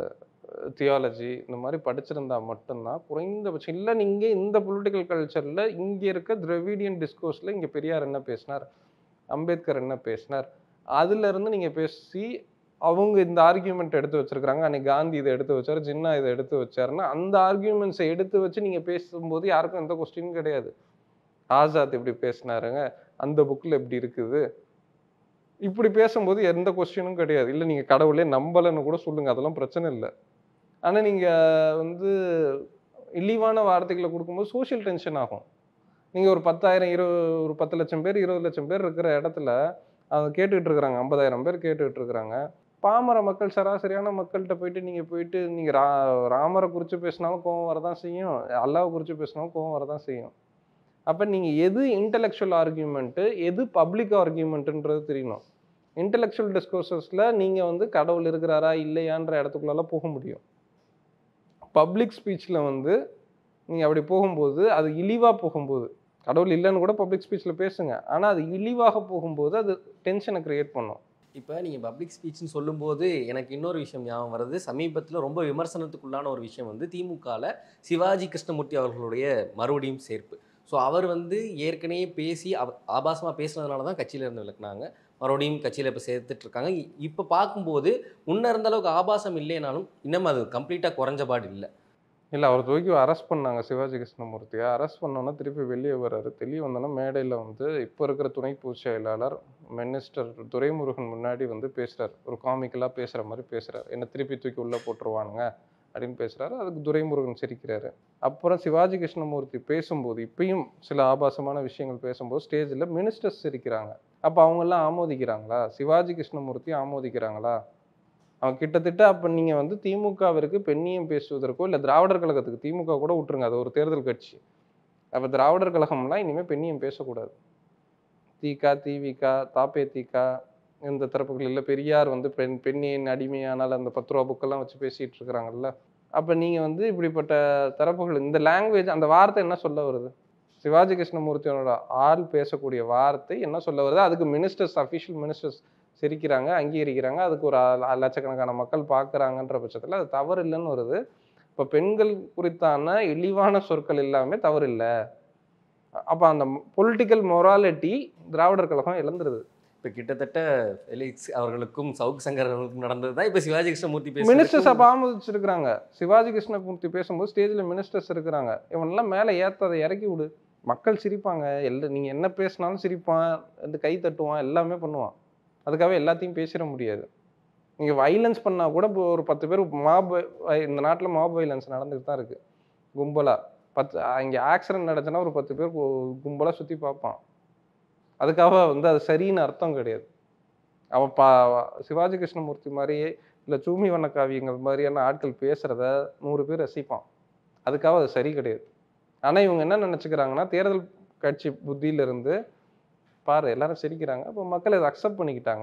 தியாலஜி, இந்த மாதிரி படிச்சிருந்தா மட்டும்தான் குறைந்தபட்சம். இல்லை நீங்க இந்த பொலிட்டிக்கல் கல்ச்சர்ல இங்க இருக்க திராவிடியன் டிஸ்கோர்ஸ்ல இங்க பெரியார் என்ன பேசினார், அம்பேத்கர் என்ன பேசினார், அதுல இருந்து நீங்க பேசி அவங்க இந்த ஆர்கியூமெண்ட் எடுத்து வச்சிருக்காங்க. அன்னைக்கு காந்தி இதை எடுத்து வச்சாரு, ஜின்னா இதை எடுத்து வச்சாருன்னா அந்த ஆர்கியூமெண்ட்ஸை எடுத்து வச்சு நீங்க பேசும்போது யாருக்கும் எந்த கொஸ்டினும் கிடையாது. ஆசாத் இப்படி பேசினாருங்க, அந்த புக்ல எப்படி இருக்குது, இப்படி பேசும்போது எந்த கொஸ்டினும் கிடையாது. இல்லை நீங்க கடவுளே நம்பலன்னு கூட சொல்லுங்க, அதெல்லாம் பிரச்சனை இல்லை. ஆனா நீங்க வந்து இழிவான வார்த்தைகளை கொடுக்கும்போது சோஷியல் டென்ஷன் ஆகும். நீங்க ஒரு 10,000 ஒரு 10 லட்சம் பேர் 20 லட்சம் பேர் இருக்கிற இடத்துல அவங்க கேட்டுக்கிட்டு இருக்கிறாங்க, 50,000 பேர் கேட்டுக்கிட்டு இருக்கிறாங்க. பாமர மக்கள், சராசரியான மக்கள்கிட்ட போயிட்டு நீங்க ராமரை குறித்து பேசினாலும் கோவம் வரதான் செய்யும், அல்லாவை குறித்து பேசினாலும் கோவம் வரதான் செய்யும். அப்ப நீங்க எது இன்டெலெக்சுவல் ஆர்கியூமெண்ட், எது பப்ளிக் ஆர்கியூமெண்ட்ன்றது தெரியணும். இன்டெலெக்சுவல் டிஸ்கோர்சஸ்ல நீங்க வந்து கடவுள் இருக்கிறாரா இல்லையான்ற இடத்துக்குள்ள போக முடியும். பப்ளிக் ஸ்பீச்ல வந்து நீங்க அப்படி போகும்போது, அது இழிவா போகும்போது, கடவுள் இல்லைன்னு கூட பப்ளிக் ஸ்பீச்ல பேசுங்க, ஆனா அது இழிவாக போகும்போது அது டென்ஷனை கிரியேட் பண்ணும். இப்போ நீங்கள் பப்ளிக் ஸ்பீச்னு சொல்லும்போது எனக்கு இன்னொரு விஷயம் ஞாபகம் வருது. சமீபத்தில் ரொம்ப விமர்சனத்துக்குள்ளான ஒரு விஷயம் வந்து திமுகவில் சிவாஜி கிருஷ்ணமூர்த்தி அவர்களுடைய மறுபடியும் சேர்ப்பு. ஸோ அவர் வந்து ஏற்கனவே பேசி ஆபாசமாக பேசுனதுனால தான் கட்சியில் இருந்து விலக்குனாங்க. மறுபடியும் கட்சியில் இப்போ சேர்த்துட்டு இருக்காங்க. இப்போ பார்க்கும்போது முன்ன இருந்த அளவுக்கு ஆபாசம் இல்லைனாலும் இன்னும் அது கம்ப்ளீட்டாக குறைஞ்சபாடு இல்லை. இல்லை, அவர் தூக்கி அரெஸ்ட் பண்ணாங்க சிவாஜி கிருஷ்ணமூர்த்தியை. அரெஸ்ட் பண்ணோன்னா திருப்பி வெளியே வர்றாரு. தெளிய வந்தோன்னா மேடையில் வந்து இப்போ இருக்கிற துணை பொதுச் செயலாளர் மினிஸ்டர் துரைமுருகன் முன்னாடி வந்து பேசுகிறார். ஒரு காமிக்கலாக பேசுகிற மாதிரி பேசுகிறார். என்ன திருப்பி தூக்கி உள்ளே போட்டுருவானுங்க அப்படின்னு பேசுகிறாரு. அதுக்கு துரைமுருகன் சிரிக்கிறாரு. அப்புறம் சிவாஜி கிருஷ்ணமூர்த்தி பேசும்போது, இப்பயும் சில ஆபாசமான விஷயங்கள் பேசும்போது ஸ்டேஜில் மினிஸ்டர்ஸ் சிரிக்கிறாங்க. அப்போ அவங்கெல்லாம் ஆமோதிக்கிறாங்களா? சிவாஜி கிருஷ்ணமூர்த்தி ஆமோதிக்கிறாங்களா? அவங்க கிட்டத்தட்ட அப்போ நீங்கள் வந்து திமுகவிற்கு பெண்ணியம் பேசுவதற்கோ, இல்லை திராவிடர் கழகத்துக்கு, திமுக கூட விட்டுருங்க, அது ஒரு தேர்தல் கட்சி. அப்போ திராவிடர் கழகம்லாம் இனிமேல் பெண்ணியம் பேசக்கூடாது. தீகா, திவிக, தாபே இந்த தரப்புகள் இல்லை, பெரியார் வந்து பெண்ணின் அடிமையானால் அந்த 10 ரூபா புக்கெல்லாம் வச்சு பேசிட்டு இருக்கிறாங்கல்ல. அப்போ நீங்கள் வந்து இப்படிப்பட்ட தரப்புகள் இந்த லாங்குவேஜ் அந்த வார்த்தை என்ன சொல்ல வருது? சிவாஜி கிருஷ்ணமூர்த்தியோட ஆள் பேசக்கூடிய வார்த்தை என்ன சொல்ல வருது? அதுக்கு மினிஸ்டர்ஸ், அஃபிஷியல் மினிஸ்டர்ஸ் சிரிக்கிறாங்க, அங்கீகரிக்கிறாங்க, அதுக்கு ஒரு லட்சக்கணக்கான மக்கள் பார்க்குறாங்கன்ற பட்சத்தில் அது தவறு இல்லைன்னு வருது. இப்போ பெண்கள் குறித்தான இழிவான சொற்கள் எல்லாமே தவறு இல்லை. அப்போ அந்த பொலிட்டிக்கல் மொராலிட்டி திராவிடர் கழகம் இழந்துருது. இப்போ கிட்டத்தட்ட ஃபெலிக்ஸ் அவர்களுக்கும் சவுக்கு சங்கர் அவர்களுக்கும் நடந்தது தான் இப்போ சிவாஜி கிருஷ்ணமூர்த்தி மினிஸ்டர்ஸ் அப்போ ஆமோதிச்சிருக்கிறாங்க. சிவாஜி கிருஷ்ணமூர்த்தி பேசும்போது ஸ்டேஜில் மினிஸ்டர்ஸ் இருக்கிறாங்க. இவனெல்லாம் மேலே ஏற்றாத இறக்கி விடு, மக்கள் சிரிப்பாங்க, நீங்கள் என்ன பேசினாலும் சிரிப்பான், கை தட்டுவான், எல்லாமே பண்ணுவான். அதுக்காக எல்லாத்தையும் பேசிட முடியாது. நீங்கள் வைலன்ஸ் பண்ணால் கூட இப்போ ஒரு 10 பேர் இந்த நாட்டில் மாப் வைலன்ஸ் நடந்துட்டு தான் இருக்குது. கும்பலாக இங்கே ஆக்சிடென்ட் நடந்துச்சுன்னா ஒரு 10 பேர் கும்பலாக சுற்றி பார்ப்பான். அதுக்காக வந்து அது சரின்னு அர்த்தம் கிடையாது. அவன் சிவாஜி கிருஷ்ணமூர்த்தி மாதிரியே இல்லை சூமி வண்ண காவியங்கள் மாதிரியான ஆட்கள் பேசுகிறத 100 பேர் ரசிப்பான். அதுக்காக அது சரி கிடையாது. ஆனால் இவங்க என்ன நினச்சிக்கிறாங்கன்னா, தேர்தல் கட்சி புத்தியிலிருந்து பாரு எல்லாரும் சிரிக்கிறாங்க, அப்போ மக்கள் இதை அக்செப்ட் பண்ணிக்கிட்டாங்க,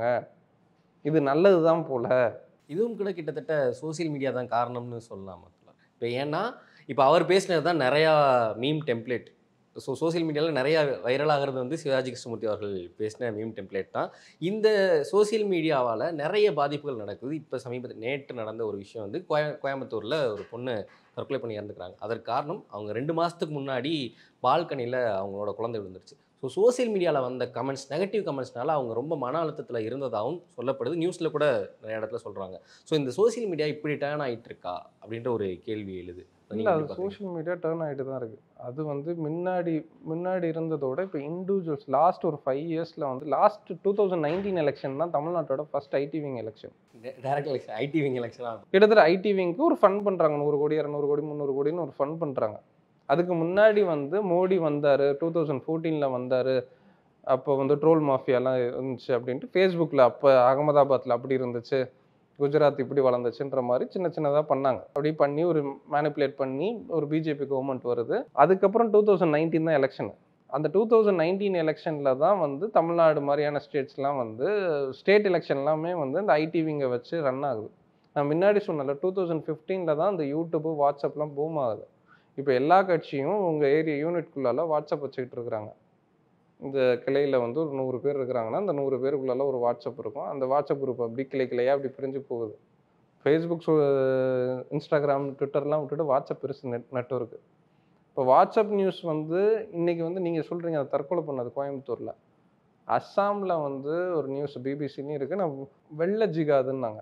இது நல்லது தான் போல. இதுவும் கூட கிட்டத்தட்ட சோசியல் மீடியா தான் காரணம்னு சொல்லலாம். இப்போ ஏன்னா இப்போ அவர் பேசினது தான் நிறையா மீம் டெம்ப்ளேட். சோசியல் மீடியாவில் நிறையா வைரல் ஆகிறது வந்து சிவாஜி கிருஷ்ணமூர்த்தி அவர்கள் பேசின மீம் டெம்ப்ளேட் தான். இந்த சோசியல் மீடியாவால் நிறைய பாதிப்புகள் நடக்குது. இப்போ சமீபத்தில் நேற்று நடந்த ஒரு விஷயம் வந்து கோயம்புத்தூரில் ஒரு பொண்ணு தற்கொலை பண்ணி இறந்துக்கிறாங்க. அதற்கு காரணம் அவங்க 2 மாதத்துக்கு முன்னாடி பால்கனியில் அவங்களோட குழந்தை விழுந்துருச்சு. ஸோ சோசியல் மீடியாவில் வந்த கமெண்ட்ஸ், நெகட்டிவ் கமெண்ட்ஸ்னால அவங்க ரொம்ப மன அழுத்தத்தில் இருந்ததாகவும் சொல்லப்படுது. நியூஸில் கூட நிறைய இடத்துல சொல்கிறாங்க. ஸோ இந்த சோசியல் மீடியா இப்படி டேர்ன் ஆகிட்டு இருக்கா அப்படின்ற ஒரு கேள்வி எழுது. இல்லை, அது சோஷியல் மீடியா டேர்ன் ஆகிட்டு தான் இருக்குது. அது வந்து முன்னாடி இருந்ததோட இப்போ இண்டிவிஜுவல்ஸ் லாஸ்ட் ஒரு 5 இயர்ஸில் வந்து லாஸ்ட் 2019 எலெக்ஷன் தான் தமிழ்நாட்டோட first IT wing election. Direct election, IT wing election. கிட்டத்தட்ட ஐடி விங்க்கு ஒரு ஃபண்ட் பண்ணுறாங்க, 100 கோடி 200 கோடி 300 கோடின்னு ஒரு ஃபண்ட் பண்ணுறாங்க. அதுக்கு முன்னாடி வந்து மோடி வந்தார், 2014 வந்தார். அப்போ வந்து ட்ரோல் மாஃபியாலாம் இருந்துச்சு அப்படின்ட்டு ஃபேஸ்புக்கில் அப்போ அகமதாபாத்தில் அப்படி இருந்துச்சு, குஜராத் இப்படி வளர்ந்துச்சுன்ற மாதிரி சின்னதாக பண்ணாங்க. அப்படி பண்ணி ஒரு மேனிப்புலேட் பண்ணி ஒரு பிஜேபி கவர்மெண்ட் வருது. அதுக்கப்புறம் 2019 தான் எலெக்ஷன். அந்த 2019 எலெக்ஷனில் தான் வந்து தமிழ்நாடு மாதிரியான ஸ்டேட்ஸ்லாம் வந்து ஸ்டேட் எலெக்ஷன் எல்லாமே வந்து இந்த ஐடி விங்கை வச்சு ரன் ஆகுது. நான் முன்னாடி சொன்னல 2015 தான் இந்த யூடியூப்பு வாட்ஸ்அப்லாம் பூம் ஆகுது. இப்போ எல்லா கட்சியும் உங்கள் ஏரியா யூனிட்குள்ளால வாட்ஸ்அப் வச்சுக்கிட்டு இருக்கிறாங்க. இந்த கிளையில் வந்து ஒரு 100 பேர் இருக்கிறாங்கன்னா அந்த 100 பேருக்குள்ளால ஒரு வாட்ஸ்அப் இருக்கும். அந்த வாட்ஸ்அப் குரூப் அப்படி கிளையாக அப்படி பிரிஞ்சு போகுது. ஃபேஸ்புக், இன்ஸ்டாகிராம், ட்விட்டர்லாம் விட்டுட்டு வாட்ஸ்அப் பெருசு நெட்வொர்க்கு. இப்போ வாட்ஸ்அப் நியூஸ் வந்து இன்றைக்கி வந்து நீங்கள் சொல்கிறீங்க அதை தற்கொலை பண்ணது கோயம்புத்தூரில். அஸ்ஸாமில் வந்து ஒரு நியூஸ் பிபிசின்னு இருக்குது. நான் வெள்ள ஜிகாதுன்னாங்க.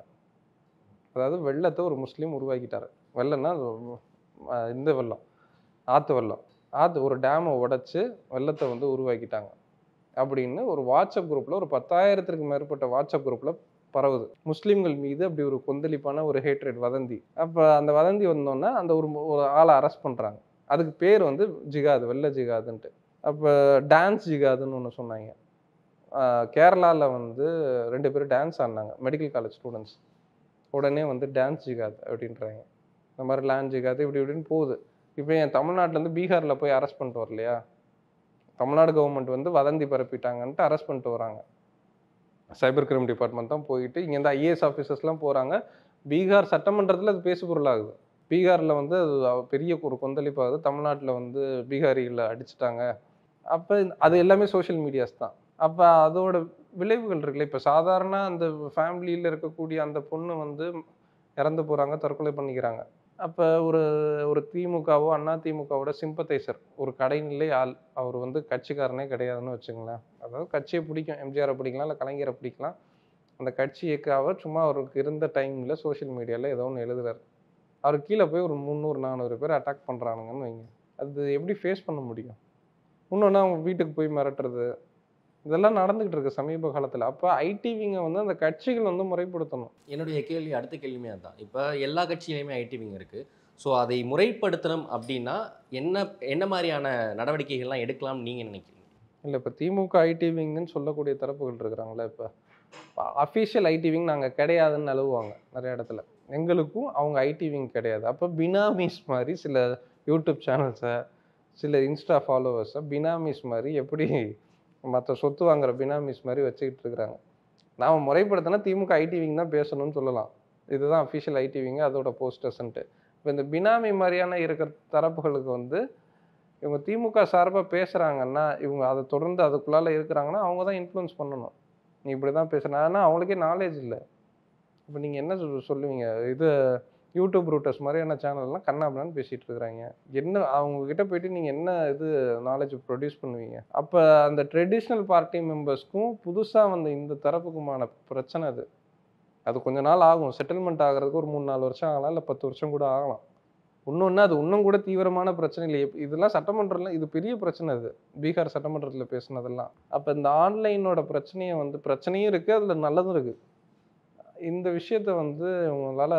அதாவது வெள்ளத்தை ஒரு முஸ்லீம் உருவாக்கிட்டார். வெள்ளம்னா இந்த வெள்ளம், ஆற்று ஒரு டேமை உடைச்சி வெள்ளத்தை வந்து உருவாக்கிட்டாங்க அப்படின்னு ஒரு வாட்ஸ்அப் குரூப்பில் ஒரு 10,000க்கு மேற்பட்ட வாட்ஸ்அப் குரூப்பில் பரவுது. முஸ்லீம்கள் மீது அப்படி ஒரு கொந்தளிப்பான ஒரு ஹேட்ரேட் வதந்தி. அப்போ அந்த வதந்தி வந்தோன்னா அந்த ஒரு ஆளை அரெஸ்ட் பண்ணுறாங்க. அதுக்கு பேர் வந்து ஜிகாது, வெள்ள ஜிகாதுன்ட்டு. அப்போ டான்ஸ் ஜிகாதுன்னு ஒன்று சொன்னாங்க. கேரளாவில் வந்து 2 பேர் டான்ஸ் ஆடினாங்க, மெடிக்கல் காலேஜ் ஸ்டூடெண்ட்ஸ். உடனே வந்து டான்ஸ் ஜிகாது அப்படின்றாங்க. இந்த மாதிரி லேண்ட் ஜிகாது இப்படி இப்படின்னு போகுது. இப்போ என் தமிழ்நாட்டிலேருந்து பீகாரில் போய் அரெஸ்ட் பண்ணிட்டு வரலையா? தமிழ்நாடு கவர்மெண்ட் வந்து வதந்தி பரப்பிட்டாங்கன்ட்டு அரெஸ்ட் பண்ணிட்டு வராங்க. சைபர் கிரைம் டிபார்ட்மெண்ட் தான் போயிட்டு இங்கேருந்து ஐஏஎஸ் ஆஃபீஸர்ஸ்லாம் போகிறாங்க. பீகார் சட்டமன்றத்தில் அது பேசு பொருளாகுது. பீகாரில் வந்து அது பெரிய ஒரு கொந்தளிப்பாகுது. தமிழ்நாட்டில் வந்து பீகாரிகளை அடிச்சிட்டாங்க. அப்போ அது எல்லாமே சோஷியல் மீடியாஸ் தான். அப்போ அதோட விளைவுகள் இருக்குல்ல. இப்போ சாதாரண அந்த ஃபேமிலியில் இருக்கக்கூடிய அந்த பொண்ணு வந்து இறந்து போகிறாங்க, தற்கொலை பண்ணிக்கிறாங்க. அப்போ ஒரு திமுகவோ அண்ணா திமுகவோட சிம்பத்தைசர், ஒரு கடைநிலை ஆள், அவர் வந்து கட்சிக்காரனே கிடையாதுன்னு வச்சுங்களேன். அதாவது கட்சியை பிடிக்கும், எம்ஜிஆரை பிடிக்கலாம், இல்லை கலைஞரை பிடிக்கலாம். அந்த கட்சியைக்காக சும்மா அவருக்கு இருந்த டைமில் சோஷியல் மீடியாவில் ஏதோ ஒன்று எழுதுறாரு. அவர் கீழே போய் ஒரு 300-400 பேர் அட்டாக் பண்ணுறானுங்கன்னு வைங்க. அது எப்படி ஃபேஸ் பண்ண முடியும்? இன்னொன்று அவங்க வீட்டுக்கு போய் மிரட்டுறது, இதெல்லாம் நடந்துகிட்டு இருக்கு சமீப காலத்தில். அப்போ ஐடிவிங்க வந்து அந்த கட்சிகள் வந்து முறைப்படுத்தணும். என்னுடைய கேள்வி, அடுத்த கேள்வியுமே அதுதான். இப்போ எல்லா கட்சியிலையுமே ஐடிவிங்க இருக்குது. ஸோ அதை முறைப்படுத்தணும் அப்படின்னா என்ன மாதிரியான நடவடிக்கைகள்லாம் எடுக்கலாம்னு நீங்கள் நினைக்கிறீங்க? இல்லை, இப்போ திமுக ஐடிவிங்கன்னு சொல்லக்கூடிய தரப்புகள் இருக்கிறாங்களே, இப்போ அஃபீஷியல் ஐடிவிங் நாங்கள் கிடையாதுன்னு நழுவுவாங்க நிறைய இடத்துல. எங்களுக்கும் அவங்க ஐடிவிங் கிடையாது. அப்போ பினாமிஸ் மாதிரி சில யூடியூப் சேனல்ஸை, சில இன்ஸ்டா ஃபாலோவர்ஸை பினாமிஸ் மாதிரி எப்படி மற்ற சொத்து வாங்குற பினாமிஸ் மாதிரி வச்சுக்கிட்டு இருக்கிறாங்க. நாம் முறைப்படுத்தினா திமுக ஐடி விங் தான் பேசணும்னு சொல்லலாம். இதுதான் அஃபிஷியல் ஐடி விங், அதோட போஸ்டர்ஸ்ன்ட்டு. இப்போ இந்த பினாமி மாதிரியான இருக்கிற தரப்புகளுக்கு வந்து இவங்க திமுக சார்பாக பேசுகிறாங்கன்னா, இவங்க அதை தொடர்ந்து அதுக்குள்ளால இருக்கிறாங்கன்னா, அவங்க தான் இன்ஃப்ளூயன்ஸ் பண்ணணும். நீ இப்படி தான் பேசுன. ஆனால் அவங்களுக்கே நாலேஜ் இல்லை. இப்போ நீங்கள் என்ன சொல்லுவீங்க? இது யூடியூப் ரூட்டர்ஸ் மாதிரியான சேனல்லாம் கண்ணாபின்னான்னு பேசிகிட்டு இருக்கிறாங்க. என்ன அவங்கக்கிட்ட போயிட்டு நீங்கள் என்ன இது நாலேஜ் ப்ரொடியூஸ் பண்ணுவீங்க? அப்போ அந்த ட்ரெடிஷ்னல் பார்ட்டி மெம்பர்ஸ்க்கும் புதுசாக வந்த இந்த தரப்புக்குமான பிரச்சனை அது. அது கொஞ்ச நாள் ஆகும். செட்டில்மெண்ட் ஆகிறதுக்கு ஒரு 3, 4 வருஷம் ஆகலாம், இல்லை 10 வருஷம் கூட ஆகலாம். இன்னொன்று அது இன்னும் கூட தீவிரமான பிரச்சனை இல்லை. இதெல்லாம் சட்டமன்றம்லாம் இது பெரிய பிரச்சனை அது. பீகார் சட்டமன்றத்தில் பேசுனதெல்லாம். அப்போ இந்த ஆன்லைனோட பிரச்சனையை வந்து பிரச்சனையும் இருக்குது, அதில் நல்லதும் இருக்குது. இந்த விஷயத்த வந்து உங்களால்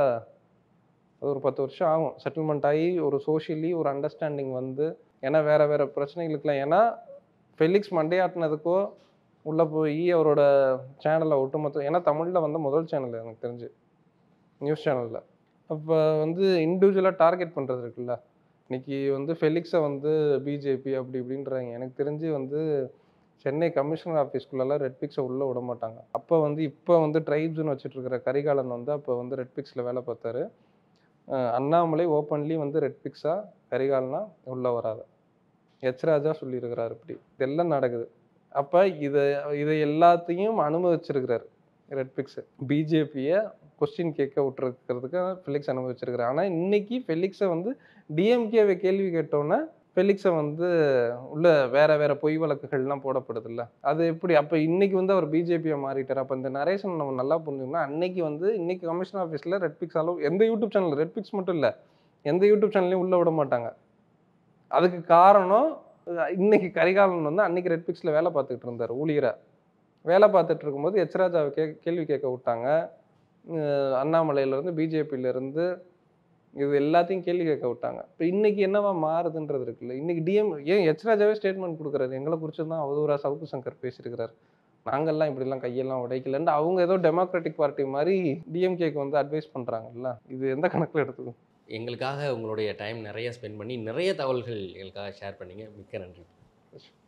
அது ஒரு 10 வருஷம் ஆகும். செட்டில்மெண்ட் ஆகி ஒரு சோஷியலி ஒரு அண்டர்ஸ்டாண்டிங் வந்து, ஏன்னா வேறு பிரச்சனைகளுக்குலாம் ஏன்னா ஃபெலிக்ஸ் மண்டையாட்டினதுக்கோ உள்ளே போய் அவரோட சேனலை ஒட்டுமொத்தம் ஏன்னா தமிழில் வந்த முதல் சேனல் எனக்கு தெரிஞ்சு நியூஸ் சேனலில். அப்போ வந்து இண்டிவிஜுவலாக டார்கெட் பண்ணுறது இருக்குல்ல. இன்னைக்கு வந்து ஃபெலிக்ஸை வந்து பிஜேபி அப்படி இப்படின்றாங்க. எனக்கு தெரிஞ்சு வந்து சென்னை கமிஷனர் ஆஃபீஸ்க்குள்ளெல்லாம் ரெட்பிக்ஸை உள்ளே விட மாட்டாங்க. அப்போ வந்து இப்போ வந்து ட்ரைப்ஸ்னு வச்சுட்டு இருக்கிற கரிகாலன் வந்து அப்போ வந்து ரெட்பிக்ஸில் வேலை பார்த்தாரு. அண்ணாமலை ஓப்பன்லி வந்து ரெட்பிக்ஸா கரிகாலனா உள்ளே வராத ராஜா சொல்லியிருக்கிறார். இப்படி இதெல்லாம் நடக்குது. அப்போ இதை எல்லாத்தையும் அனுமதிச்சிருக்கிறார் ரெட்பிக்ஸ். பிஜேபியை கொஸ்டின் கேட்க விட்டுருக்கிறதுக்கு ஃபெலிக்ஸ் அனுமதிச்சிருக்கிறார். ஆனால் இன்னைக்கு ஃபெலிக்ஸை வந்து டிஎம்கேவை கேள்வி கேட்டோன்னே ஃபெலிக்ஸை வந்து உள்ள வேற பொய் வழக்குகள்லாம் போடப்படுது இல்லை. அது எப்படி அப்போ இன்னைக்கு வந்து அவர் பிஜேபியை மாறிட்டார். அப்போ இந்த நரேஷன் நம்ம நல்லா புரிஞ்சுக்கணும்னா இன்னைக்கு கமிஷன் ஆஃபீஸில் ரெட்பிக்ஸ் அளவு எந்த யூடியூப் சேனல் ரெட்பிக்ஸ் மட்டும் இல்லை, எந்த யூடியூப் சேனல்லையும் உள்ளே விட மாட்டாங்க. அதுக்கு காரணம் இன்னைக்கு கரிகாலன் வந்து அன்னைக்கு ரெட்பிக்ஸில் வேலை பார்த்துக்கிட்டு இருந்தார். ஊழியரை வேலை பார்த்துட்டு இருக்கும்போது ராஜாவை கேள்வி கேட்க விட்டாங்க. அண்ணாமலையிலேருந்து பிஜேபியிலேருந்து இது எல்லாத்தையும் கேள்வி கேட்க விட்டாங்க. இப்போ இன்னைக்கு என்னவா மாறுதுன்றது இருக்குல்ல. இன்னைக்கு ஏன் ராஜாவே ஸ்டேட்மெண்ட் கொடுக்குறாரு, எங்களை குறித்து தான் அவதூறா சவுக்கு சங்கர் பேசியிருக்கிறார், நாங்கள்லாம் இப்படிலாம் கையெல்லாம் உடைக்கலன்னு. அவங்க ஏதோ டெமோக்ராட்டிக் பார்ட்டி மாதிரி டிஎம்கேக்கு வந்து அட்வைஸ் பண்ணுறாங்கல்ல. இது எந்த கணக்கில் எடுத்துக்கும்? எங்களுக்காக உங்களுடைய டைம் நிறைய ஸ்பெண்ட் பண்ணி நிறைய தகவல்கள் எங்களுக்காக ஷேர் பண்ணீங்க. மிக்க நன்றி.